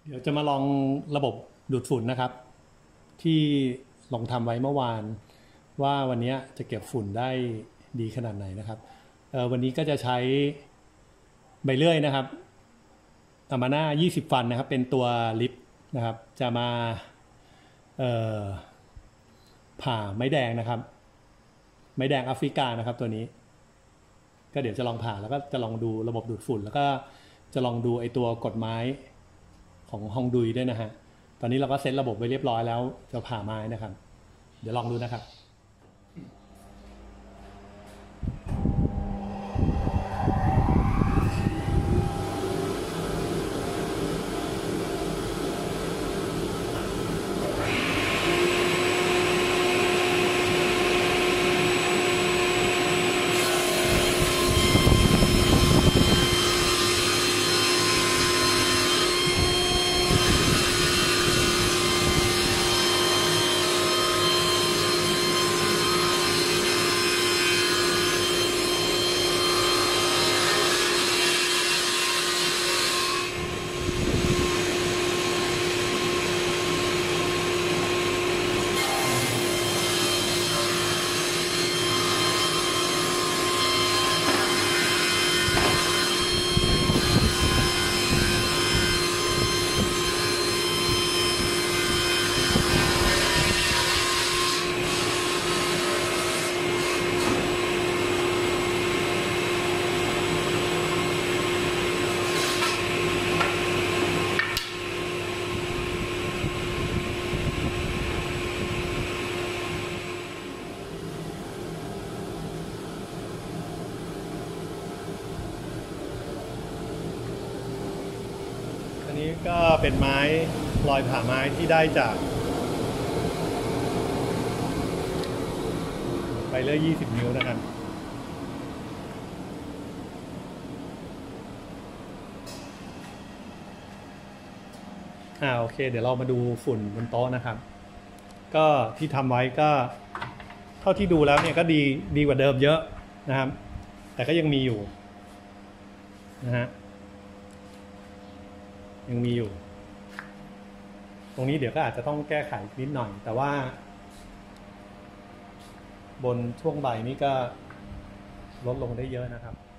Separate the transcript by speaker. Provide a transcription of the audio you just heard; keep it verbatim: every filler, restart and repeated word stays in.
Speaker 1: เดี๋ยวจะมาลองระบบดูดฝุ่นนะครับที่ลองทำไว้เมื่อวานว่าวันนี้จะเก็บฝุ่นได้ดีขนาดไหนนะครับวันนี้ก็จะใช้ใบเลื่อยนะครับอามาน่ายี่สิบฟันนะครับเป็นตัวลิฟต์นะครับจะมาผ่าไม้แดงนะครับไม้แดงแอฟริกานะครับตัวนี้ก็เดี๋ยวจะลองผ่าแล้วก็จะลองดูระบบดูดฝุ่นแล้วก็จะลองดูไอตัวกดไม้ของฮองดุยด้วยนะฮะตอนนี้เราก็เซตระบบไว้เรียบร้อยแล้วจะผ่าไม้นะครับเดี๋ยวลองดูนะครับอันนี้ก็เป็นไม้รอยผ่าไม้ที่ได้จากใบเลื่อยยี่สิบนิ้วนะครับอ่าโอเคเดี๋ยวเรามาดูฝุ่นบนโต๊ะนะครับก็ที่ทำไว้ก็เท่าที่ดูแล้วเนี่ยก็ดีดีกว่าเดิมเยอะนะครับแต่ก็ยังมีอยู่นะฮะยังมีอยู่ตรงนี้เดี๋ยวก็อาจจะต้องแก้ไขนิดหน่อยแต่ว่าบนช่วงใบนี้ก็ลดลงได้เยอะนะครับ